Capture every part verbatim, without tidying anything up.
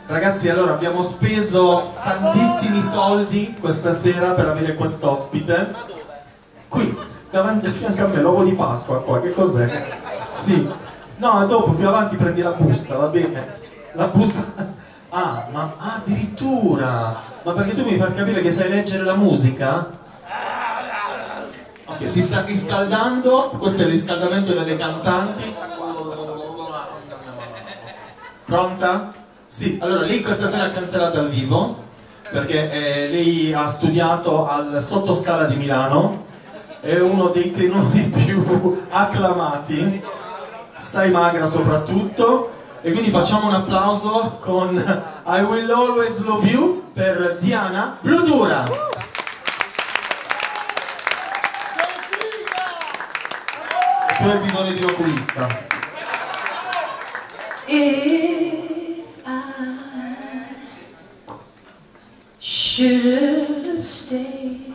Ragazzi, allora abbiamo speso tantissimi soldi questa sera per avere quest'ospite. Qui, davanti a fianco a me, l'uovo di Pasqua qua, che cos'è? Sì. No, dopo più avanti prendi la busta, va bene? La busta... Ah, ma ah, addirittura! Ma perché tu mi fai capire che sai leggere la musica? Ok, si sta riscaldando, questo è il riscaldamento delle cantanti. Pronta? Sì, allora lei questa sera canterà dal vivo, perché eh, lei ha studiato al Sottoscala di Milano, è uno dei tenori più acclamati, stai magra soprattutto, e quindi facciamo un applauso con I Will Always Love You per Diana Bludura. Tu hai bisogno di un oculista. If I should stay,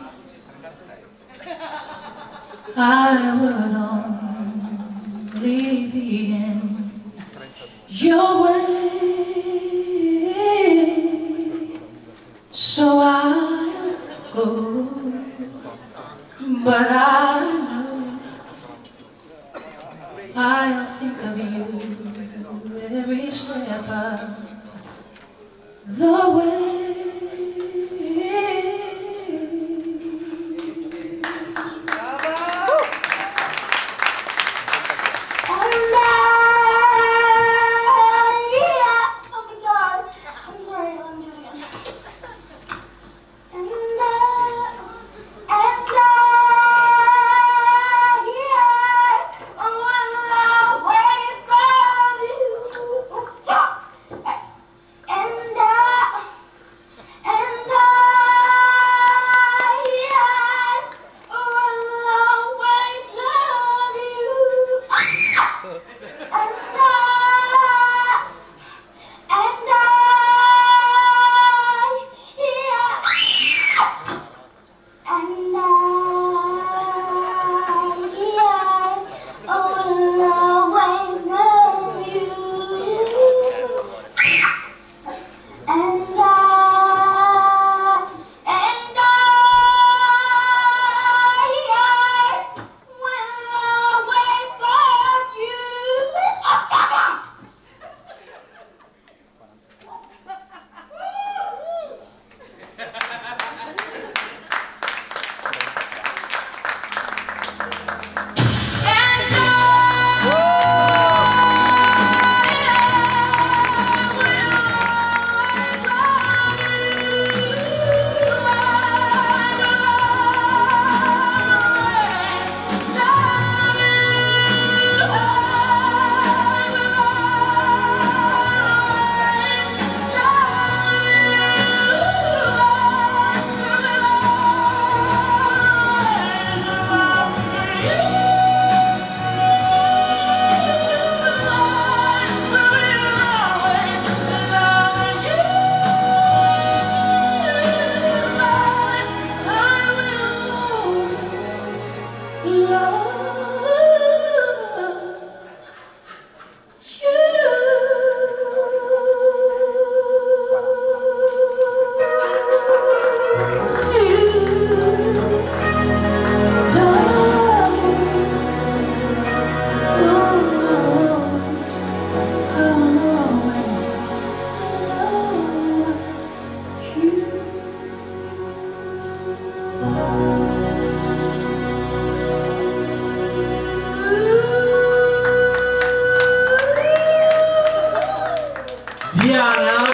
I would only be in your way, so I'll go, but I know I'll think of you every step of the way. Diana